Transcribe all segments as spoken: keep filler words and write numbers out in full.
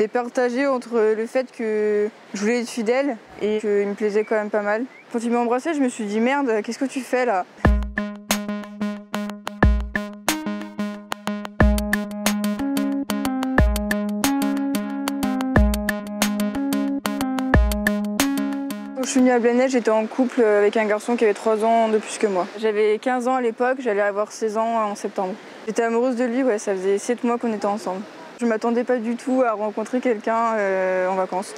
J'étais partagée entre le fait que je voulais être fidèle et qu'il me plaisait quand même pas mal. Quand il m'a embrassée, je me suis dit merde, qu'est-ce que tu fais là? Quand je suis venue à Blenheim, j'étais en couple avec un garçon qui avait trois ans de plus que moi. J'avais quinze ans à l'époque, j'allais avoir seize ans en septembre. J'étais amoureuse de lui, ouais, ça faisait sept mois qu'on était ensemble. Je ne m'attendais pas du tout à rencontrer quelqu'un euh, en vacances.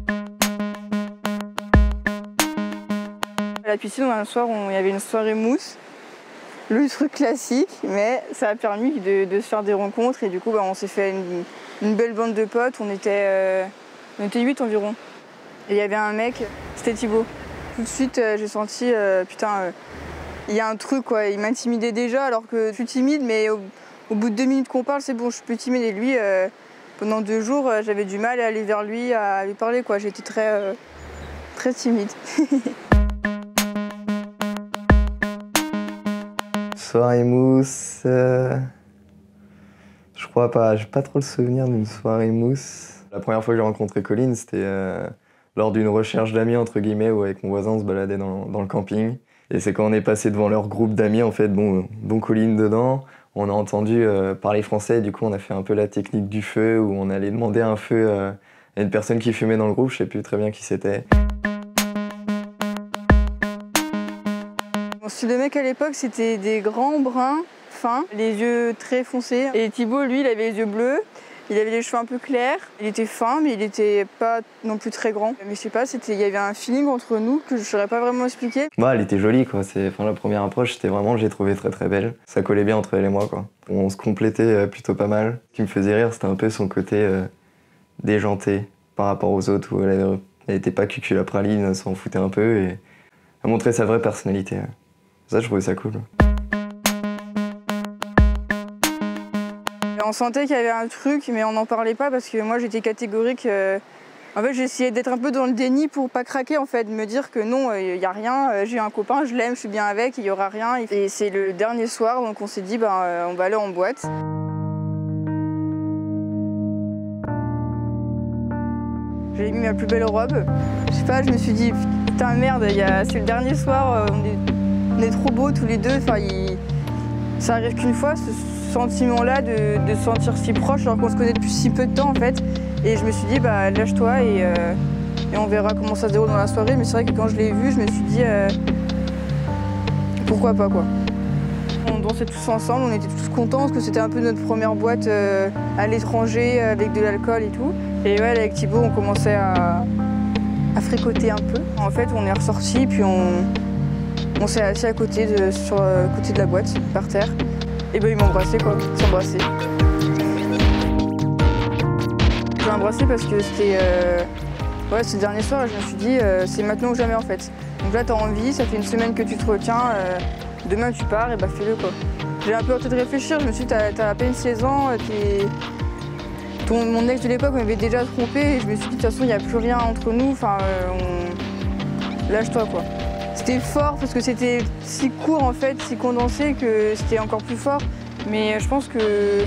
À la piscine, un soir, on, il y avait une soirée mousse. Le truc classique, mais ça a permis de, de se faire des rencontres et du coup, bah, on s'est fait une, une belle bande de potes. On était, euh, on était huit environ. Et il y avait un mec, c'était Thibaut. Tout de suite, euh, j'ai senti, euh, putain, euh, il y a un truc, quoi. Il m'intimidait déjà alors que je suis timide, mais au, au bout de deux minutes qu'on parle, c'est bon, je suis plus timide. Et lui, euh, pendant deux jours, euh, j'avais du mal à aller vers lui, à lui parler, quoi. J'étais très, euh, très timide. Soirée mousse, euh... je crois pas, j'ai pas trop le souvenir d'une soirée mousse. La première fois que j'ai rencontré Colline, c'était euh, lors d'une recherche d'amis, entre guillemets, où avec mon voisin on se baladait dans, dans le camping. Et c'est quand on est passé devant leur groupe d'amis, en fait, bon, bon Colline dedans, on a entendu euh, parler français, et du coup on a fait un peu la technique du feu, où on allait demander un feu euh, à une personne qui fumait dans le groupe, je sais plus très bien qui c'était. Mon style de mec à l'époque, c'était des grands bruns fins, les yeux très foncés. Et Thibaut, lui, il avait les yeux bleus, il avait les cheveux un peu clairs. Il était fin, mais il était pas non plus très grand. Mais je sais pas, c'était, il y avait un feeling entre nous que je saurais pas vraiment expliquer. Bah, elle était jolie, quoi. C'est, enfin, la première approche, c'était vraiment, je l'ai trouvée très très belle. Ça collait bien entre elle et moi, quoi. On se complétait plutôt pas mal. Ce qui me faisait rire, c'était un peu son côté euh, déjanté par rapport aux autres, où elle, avait, elle était pas cuculapraline, elle s'en foutait un peu et elle montrait sa vraie personnalité. Ça, je trouvais ça cool. On sentait qu'il y avait un truc, mais on n'en parlait pas parce que moi j'étais catégorique. Euh... En fait, j'essayais d'être un peu dans le déni pour pas craquer, en fait, de me dire que non, il n'y a rien, j'ai un copain, je l'aime, je suis bien avec, il n'y aura rien. Et c'est le dernier soir, donc on s'est dit, ben, on va aller en boîte. J'ai mis ma plus belle robe. Je sais pas, je me suis dit, putain merde, a... c'est le dernier soir, on est, on est trop beaux tous les deux. Enfin, il... Ça arrive qu'une fois, ce sentiment-là de, de se sentir si proche alors qu'on se connaît depuis si peu de temps en fait. Et je me suis dit, bah lâche-toi et, euh, et on verra comment ça se déroule dans la soirée. Mais c'est vrai que quand je l'ai vu, je me suis dit, euh, pourquoi pas quoi. On dansait tous ensemble, on était tous contents parce que c'était un peu notre première boîte euh, à l'étranger avec de l'alcool et tout. Et ouais, avec Thibaut, on commençait à, à fricoter un peu. En fait, on est ressortis puis on, on s'est assis à côté de, sur le côté de la boîte, par terre. Et ben, ils m'ont embrassé quoi, ils s'embrassaient. Je l'ai embrassé parce que c'était euh, ouais, ce dernier soir et je me suis dit, euh, c'est maintenant ou jamais en fait. Donc là, t'as envie, ça fait une semaine que tu te retiens, euh, demain tu pars et bah fais-le quoi. J'ai un peu tenté de réfléchir, je me suis dit, t'as à peine seize ans, t'es... Ton, mon ex de l'époque m'avait déjà trompé et je me suis dit de toute façon il n'y a plus rien entre nous, enfin euh, on... lâche-toi quoi. C'était fort parce que c'était si court en fait, si condensé que c'était encore plus fort. Mais je pense que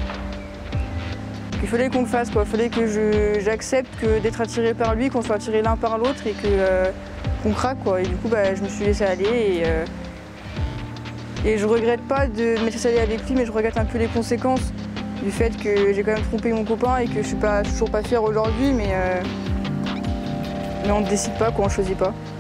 qu'il fallait qu'on le fasse quoi. Il fallait que je, j'accepte que d'être attiré par lui, qu'on soit attiré l'un par l'autre et que euh, qu'on craque quoi. Et du coup bah, je me suis laissée aller et, euh, et je regrette pas de m'être laissée aller avec lui, mais je regrette un peu les conséquences du fait que j'ai quand même trompé mon copain et que je suis pas toujours pas fière aujourd'hui, mais, euh, mais on ne décide pas quoi, on choisit pas.